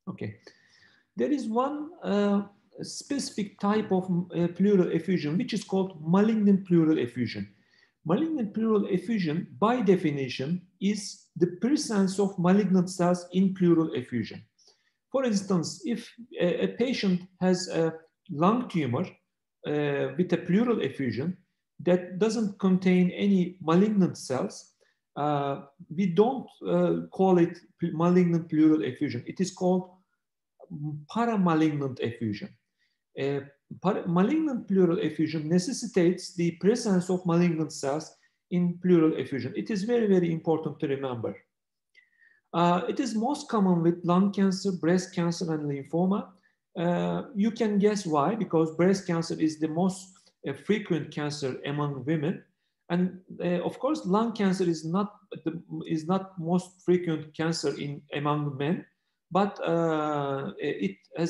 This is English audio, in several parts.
Okay. There is one specific type of pleural effusion, which is called malignant pleural effusion. Malignant pleural effusion, by definition, is the presence of malignant cells in pleural effusion. For instance, if a patient has a lung tumor with a pleural effusion that doesn't contain any malignant cells, we don't call it malignant pleural effusion. It is called paramalignant effusion. Malignant pleural effusion necessitates the presence of malignant cells in pleural effusion. It is very, very important to remember. It is most common with lung cancer, breast cancer, and lymphoma. You can guess why, because breast cancer is the most frequent cancer among women. And of course, lung cancer is not most frequent cancer among men, but it has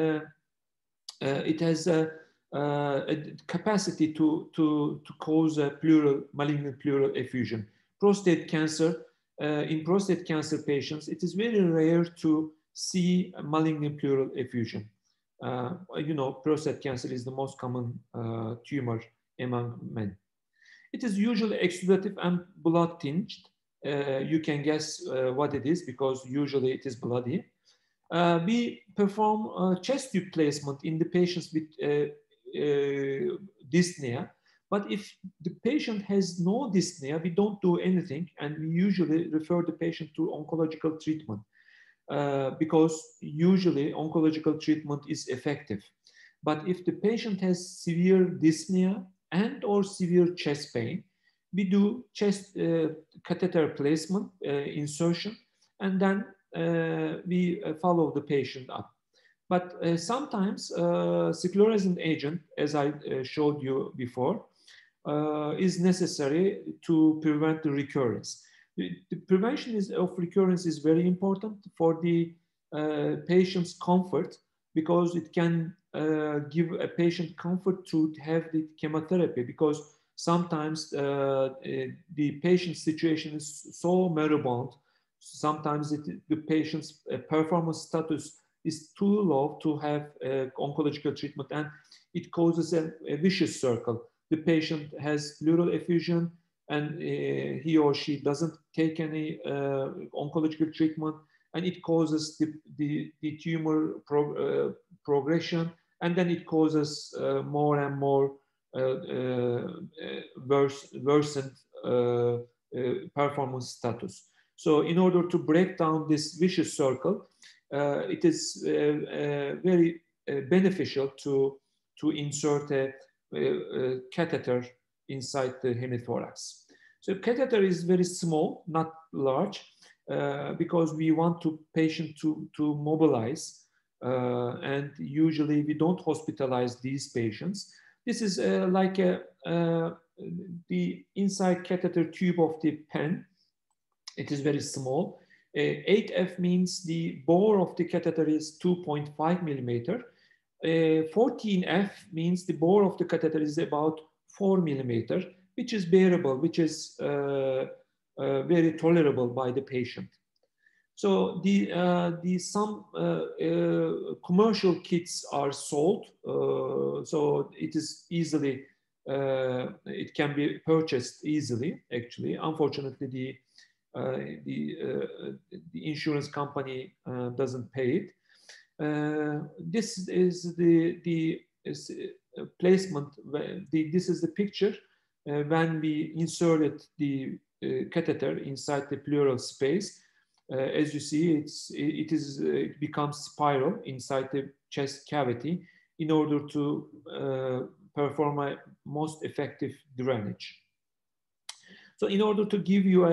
a capacity to cause a malignant pleural effusion. Prostate cancer, in prostate cancer patients, it is very rare to see a malignant pleural effusion. Prostate cancer is the most common tumor among men. It is usually exudative and blood tinged. You can guess what it is because usually it is bloody. We perform chest tube placement in the patients with dyspnea. But if the patient has no dyspnea, we don't do anything, and we usually refer the patient to oncological treatment because usually oncological treatment is effective. But if the patient has severe dyspnea and or severe chest pain, we do chest catheter placement, insertion, and then we follow the patient up. But sometimes sclerosing agent, as I showed you before, is necessary to prevent the recurrence. The prevention of recurrence is very important for the patient's comfort because it can give a patient comfort to have the chemotherapy because sometimes the patient's situation is so moribund. Sometimes the patient's performance status is too low to have oncological treatment, and it causes a vicious circle. The patient has pleural effusion, and he or she doesn't take any oncological treatment, and it causes the tumor progression, and then it causes more and more worsened performance status. So in order to break down this vicious circle, it is very beneficial to insert a catheter inside the hemithorax. So catheter is very small, not large, because we want the patient to mobilize, and usually we don't hospitalize these patients. This is like the inside catheter tube of the pen. It is very small. 8F means the bore of the catheter is 2.5 millimeter. 14F means the bore of the catheter is about 4 millimeter, which is bearable, which is very tolerable by the patient. So some commercial kits are sold, so it is easily it can be purchased easily. Actually, unfortunately, the insurance company doesn't pay it. This is the placement. This is the picture when we inserted the catheter inside the pleural space. As you see, it becomes spiral inside the chest cavity in order to perform a most effective drainage. So in order to give you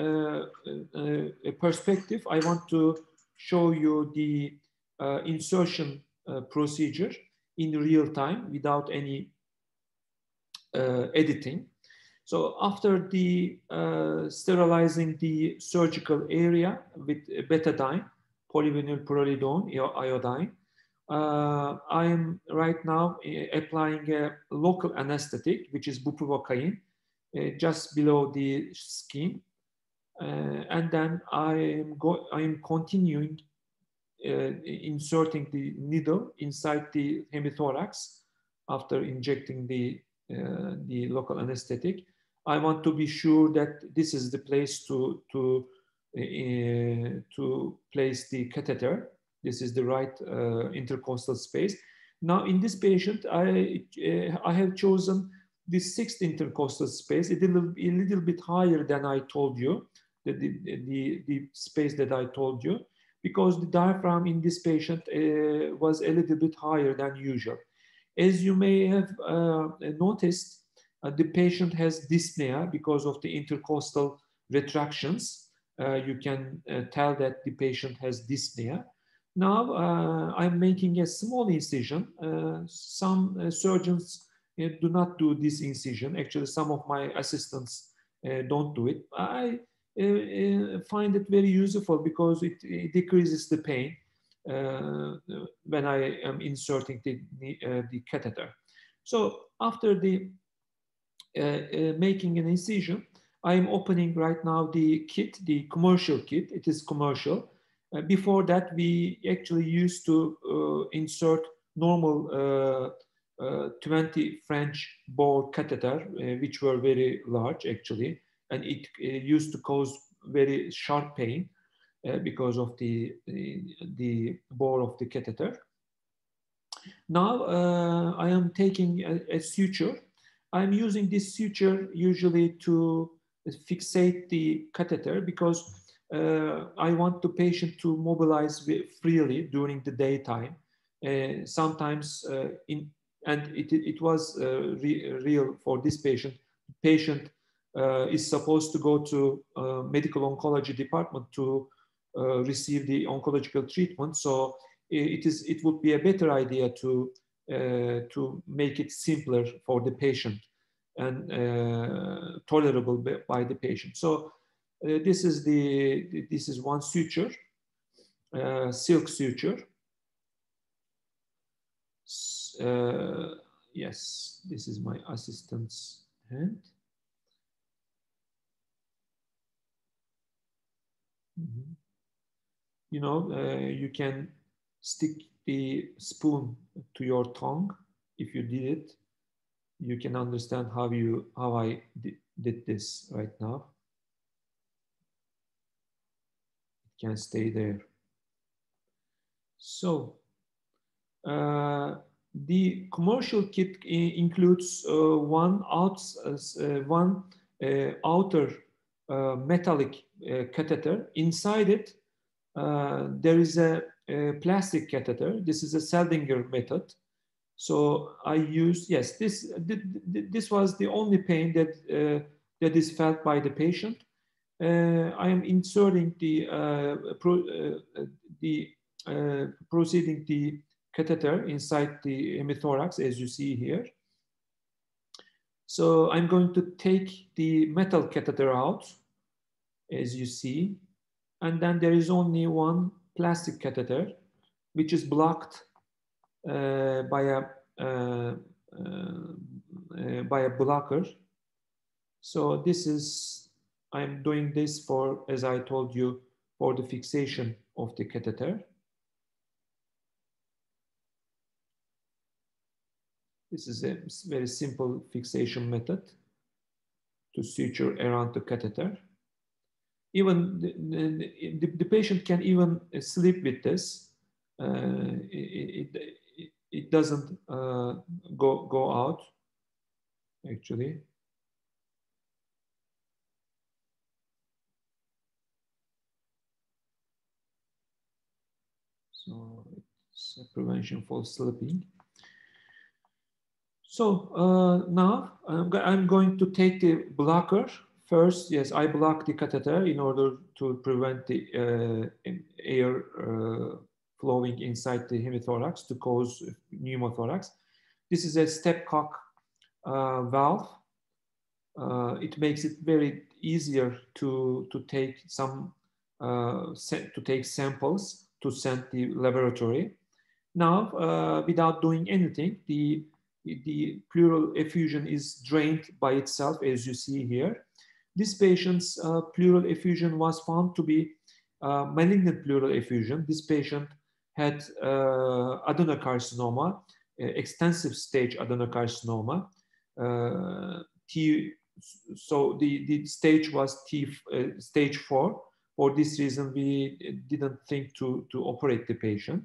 a perspective, I want to show you the insertion procedure in real time without any editing. So after the sterilizing the surgical area with betadine, polyvinylprolidone, iodine, I am right now applying a local anesthetic, which is bupivacaine, just below the skin, and then I am continuing inserting the needle inside the hemithorax after injecting the local anesthetic. I want to be sure that this is the place to place the catheter. This is the right intercostal space. Now in this patient, I have chosen the sixth intercostal space, a little bit higher than I told you, the space that I told you, because the diaphragm in this patient was a little bit higher than usual. As you may have noticed, the patient has dyspnea because of the intercostal retractions. You can tell that the patient has dyspnea. Now I'm making a small incision. Some surgeons do not do this incision. Actually, some of my assistants don't do it. I find it very useful because it decreases the pain when I am inserting the catheter. So after the making an incision, I am opening right now the kit, the commercial kit. It is commercial. Before that, we actually used to insert normal 20 French bore catheter, which were very large actually, and it used to cause very sharp pain because of the bore of the catheter. Now I am taking a suture. I'm using this suture usually to fixate the catheter because I want the patient to mobilize freely during the daytime. Sometimes it was real for this patient. The patient is supposed to go to medical oncology department to receive the oncological treatment. So it would be a better idea to make it simpler for the patient and tolerable by the patient. So this is one suture, silk suture. Yes, this is my assistant's hand. Mm-hmm. You know, you can stick the spoon to your tongue. If you did it, you can understand how I did this right now. It can stay there. So the commercial kit includes one outer metallic catheter. Inside it, there is a plastic catheter. This is a Seldinger method. So I used, yes, this was the only pain that is felt by the patient. I am inserting proceeding the catheter inside the hemithorax, as you see here. So I'm going to take the metal catheter out, as you see, and then there is only one plastic catheter, which is blocked by a blocker. So this is, I'm doing this for, as I told you, for the fixation of the catheter. This is a very simple fixation method to suture around the catheter. Even the patient can even sleep with this. It doesn't go out, actually. So it's a prevention for sleeping. So now I'm going to take the blocker. First, yes, I block the catheter in order to prevent the air flowing inside the hemithorax to cause pneumothorax. This is a stepcock valve. It makes it very easier to take some samples to send the laboratory. Now, without doing anything, the pleural effusion is drained by itself, as you see here. This patient's pleural effusion was found to be malignant pleural effusion. This patient had adenocarcinoma, extensive stage adenocarcinoma. So the stage was stage 4. For this reason, we didn't think to operate the patient.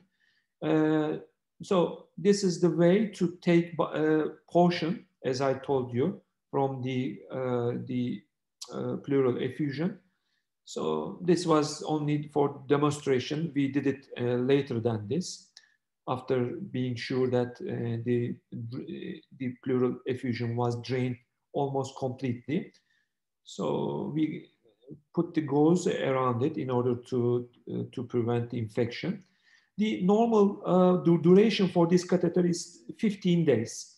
So this is the way to take portion, as I told you, from the pleural effusion. So this was only for demonstration. We did it later than this, after being sure that the pleural effusion was drained almost completely. So we put the gauze around it in order to prevent the infection. The normal duration for this catheter is 15 days.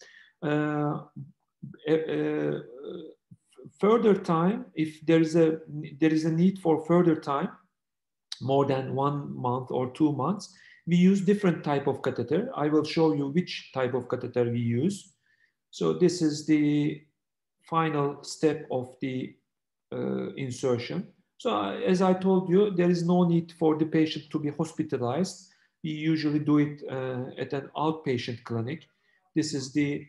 Further time, if there is a need for further time, more than 1 month or 2 months, we use different type of catheter. I will show you which type of catheter we use. So this is the final step of the insertion. So as I told you, there is no need for the patient to be hospitalized. We usually do it at an outpatient clinic. This is the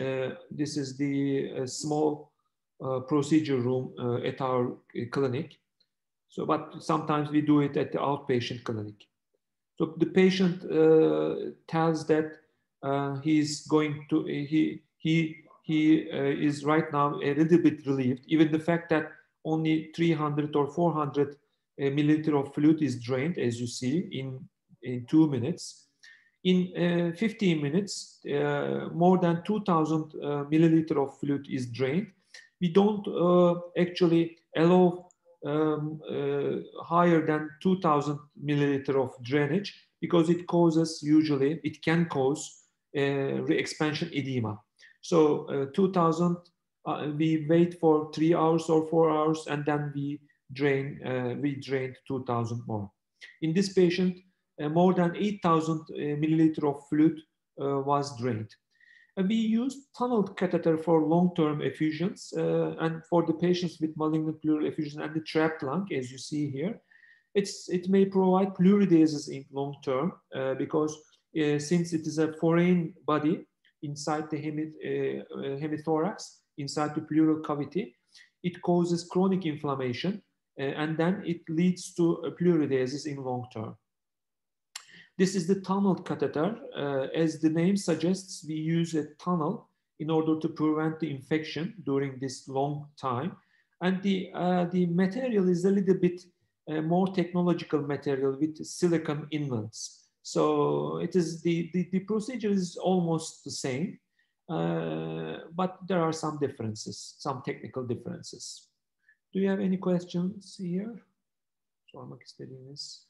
small procedure room at our clinic. So, but sometimes we do it at the outpatient clinic. So the patient tells that he's going to he is right now a little bit relieved. Even the fact that only 300 or 400 milliliter of fluid is drained, as you see, in 2 minutes. In 15 minutes, more than 2,000 milliliter of fluid is drained. We don't actually allow higher than 2,000 milliliter of drainage, because it can cause re-expansion edema. So 2,000, we wait for 3 hours or 4 hours, and then we drained 2,000 more. In this patient, more than 8,000 milliliter of fluid was drained. We use tunneled catheter for long-term effusions, and for the patients with malignant pleural effusion and the trapped lung, as you see here, it may provide pleurodesis in long term because since it is a foreign body inside the hemithorax, inside the pleural cavity, it causes chronic inflammation, and then it leads to pleurodesis in long term. This is the tunneled catheter. As the name suggests, we use a tunnel in order to prevent the infection during this long time. And the material is a little bit more technological material with silicone inlets. So it is the procedure is almost the same, but there are some differences, some technical differences. Do you have any questions here? Sormak istediğiniz.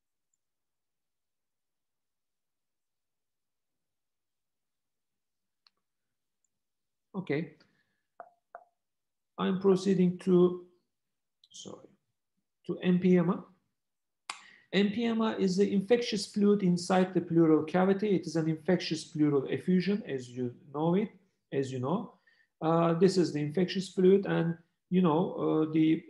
Okay, I'm proceeding to empyema. Empyema is the infectious fluid inside the pleural cavity. It is an infectious pleural effusion, as you know. This is the infectious fluid, and you know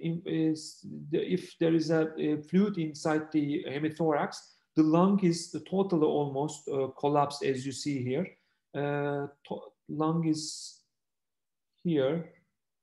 if there is a fluid inside the hemithorax, the lung is totally almost collapsed, as you see here. Lung is here,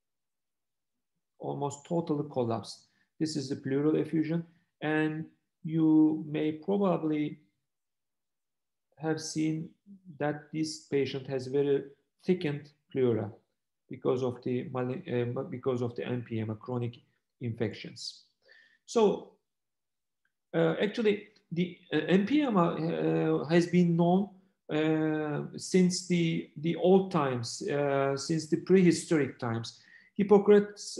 almost totally collapsed. This is the pleural effusion, and you may probably have seen that this patient has very thickened pleura because of the empyema, chronic infections. So actually, the empyema has been known since the old times, since the prehistoric times. Hippocrates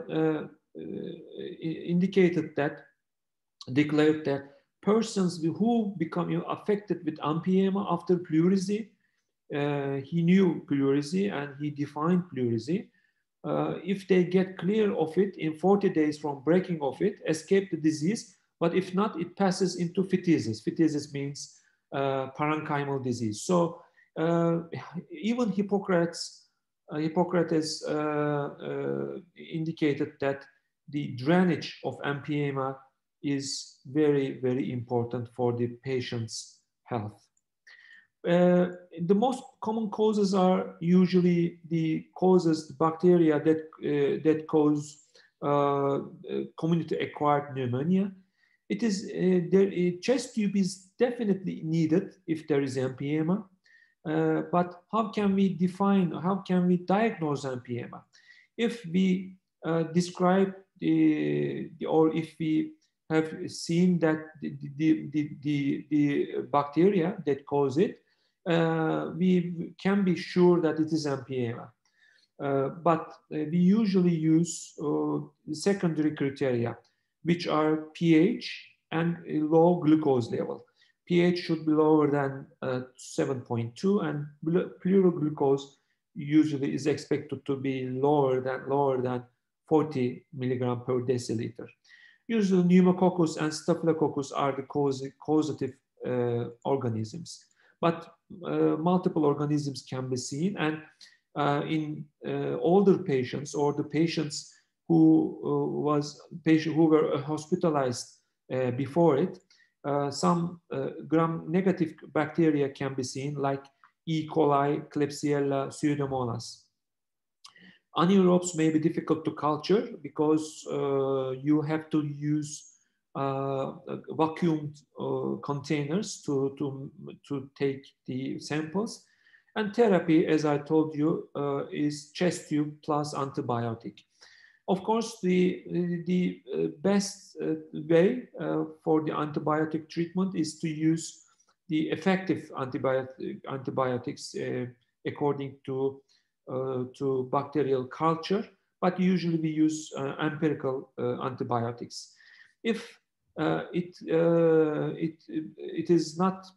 declared that persons who become affected with empyema after pleurisy, he knew pleurisy and he defined pleurisy. If they get clear of it in 40 days from breaking of it, escape the disease, but if not, it passes into phthisis. Phthisis means parenchymal disease. So even Hippocrates indicated that the drainage of empyema is very, very important for the patient's health. The most common causes are usually the bacteria that cause community-acquired pneumonia. It is chest tube is definitely needed if there is empyema, but how can we define? How can we diagnose empyema? If we describe or if we have seen that the bacteria that cause it, we can be sure that it is empyema. But we usually use secondary criteria, which are pH and low glucose level. pH should be lower than 7.2, and pleural glucose usually is expected to be lower than 40 milligram per deciliter. Usually pneumococcus and staphylococcus are the causative organisms, but multiple organisms can be seen, and in older patients or the patients who were hospitalized before it, some gram-negative bacteria can be seen, like E. coli, Klebsiella, Pseudomonas. Anaerobes may be difficult to culture because you have to use vacuumed containers to take the samples. And therapy, as I told you, is chest tube plus antibiotic. Of course, the best way for the antibiotic treatment is to use the effective antibiotics according to bacterial culture, but usually we use empirical antibiotics. If it is not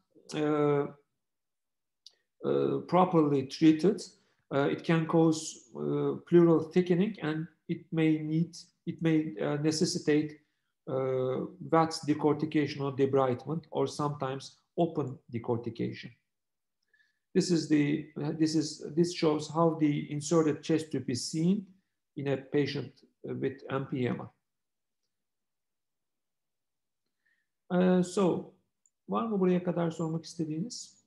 properly treated, it can cause pleural thickening, and it may necessitate VATS decortication or debridement, or sometimes open decortication. This shows how the inserted chest tube is seen in a patient with empyema. So, var mı buraya kadar sormak istediğiniz?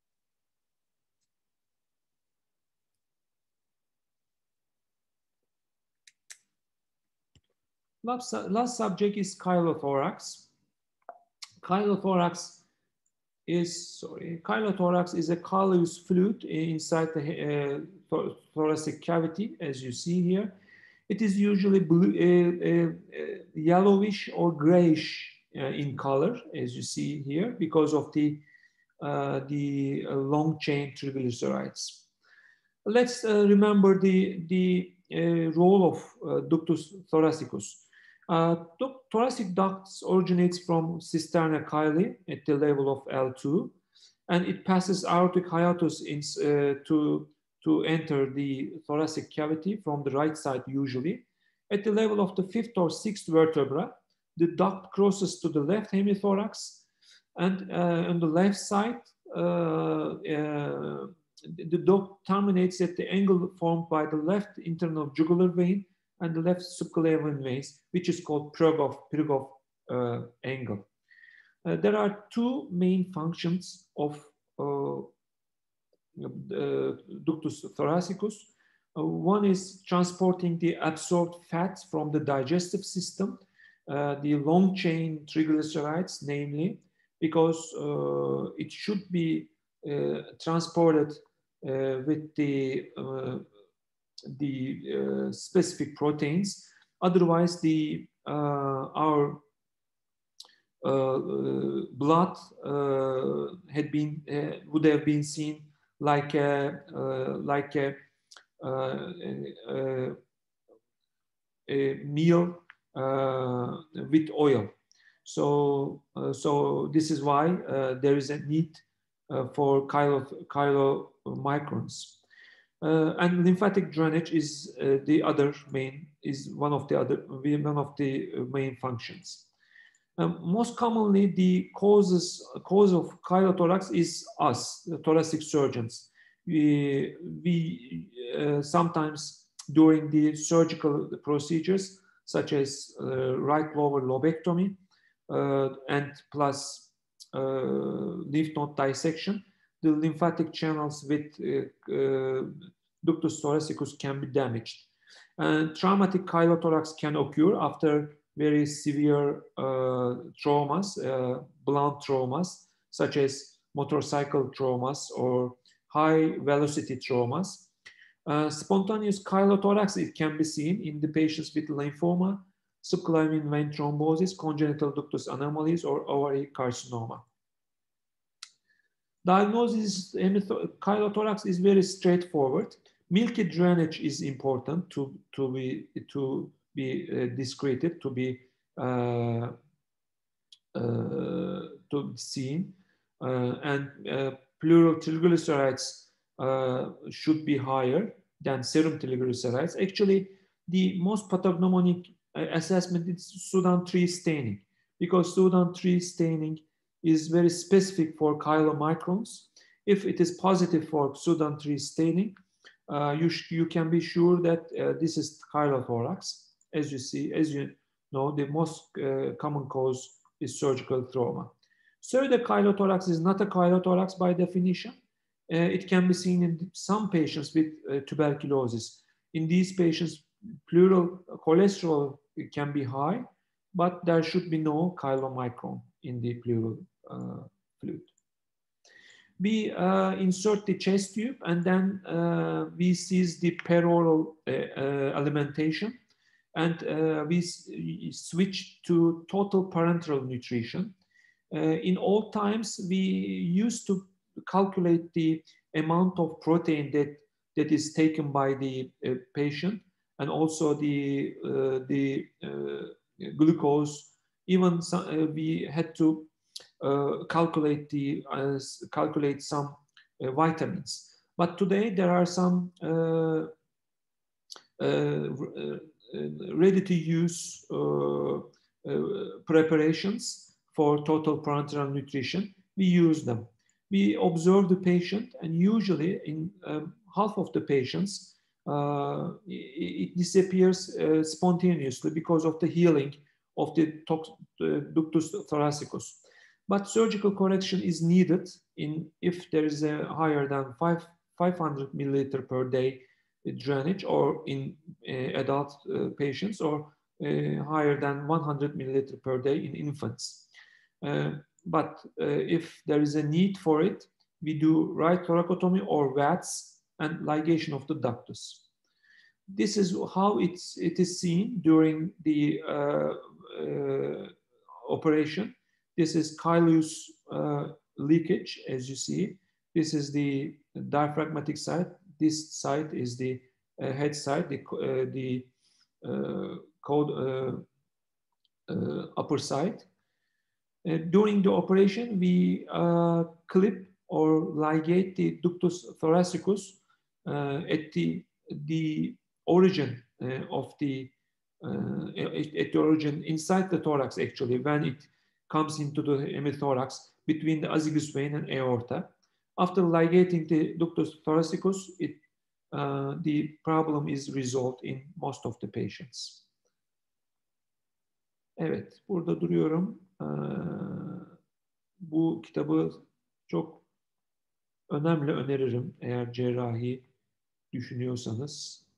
Last subject is chylothorax. Chylothorax is a colorless fluid inside the thoracic cavity, as you see here. It is usually blue, yellowish or grayish in color, as you see here, because of the long chain triglycerides. Let's remember the role of ductus thoracicus. Thoracic ducts originates from cisterna chyli at the level of L2, and it passes aortic hiatus to enter the thoracic cavity from the right side usually. At the level of the 5th or 6th vertebra, the duct crosses to the left hemithorax, and on the left side, the duct terminates at the angle formed by the left internal jugular vein and the left subclavian veins, which is called Pirogov angle. There are two main functions of ductus thoracicus. One is transporting the absorbed fats from the digestive system, the long chain triglycerides, namely, because it should be transported with the specific proteins. Otherwise, our blood would have been seen like a meal with oil. So this is why there is a need for chylomicrons. And lymphatic drainage is one of the main functions. Most commonly, the cause of chylothorax is us, the thoracic surgeons. We sometimes during the surgical procedures, such as right lower lobectomy, and plus lymph node dissection, the lymphatic channels with ductus thoracicus can be damaged. And traumatic chylothorax can occur after very severe traumas, blunt traumas, such as motorcycle traumas or high velocity traumas. Spontaneous chylothorax, it can be seen in the patients with lymphoma, subclavian vein thrombosis, congenital ductus anomalies, or ovary carcinoma. Diagnosis chylothorax is very straightforward. Milky drainage is important to be discreted, to be seen, and pleural triglycerides should be higher than serum triglycerides. Actually, the most pathognomonic assessment is Sudan 3 staining, because Sudan 3 staining is very specific for chylomicrons. If it is positive for Sudan 3 staining, you can be sure that this is chylothorax. As you know, the most common cause is surgical trauma. Pseudochylothorax is not a chylothorax by definition. It can be seen in some patients with tuberculosis. In these patients, pleural cholesterol can be high, but there should be no chylomicron in the pleural fluid. We insert the chest tube, and then we seize the peroral alimentation, and we switch to total parenteral nutrition. In old times, we used to calculate the amount of protein that is taken by the patient, and also the glucose. Even we had to calculate some vitamins. But today there are some ready-to-use preparations for total parenteral nutrition. We use them. We observe the patient, and usually in half of the patients, it disappears spontaneously because of the healing of the ductus thoracicus. But surgical correction is needed if there is a higher than 500 milliliter per day drainage, or in adult patients, or higher than 100 milliliter per day in infants. But if there is a need for it, we do right thoracotomy or VATS and ligation of the ductus. This is how it is seen during the operation. This is chylous leakage, as you see. This is the diaphragmatic side. This side is the head side, the upper side. During the operation, we clip or ligate the ductus thoracicus at the origin of the origin inside the thorax, actually, when it comes into the hemithorax between the azygous vein and aorta. After ligating the ductus thoracicus, the problem is resolved in most of the patients. Evet, burada duruyorum. Bu kitabı çok önemli öneririm eğer cerrahi düşünüyorsanız.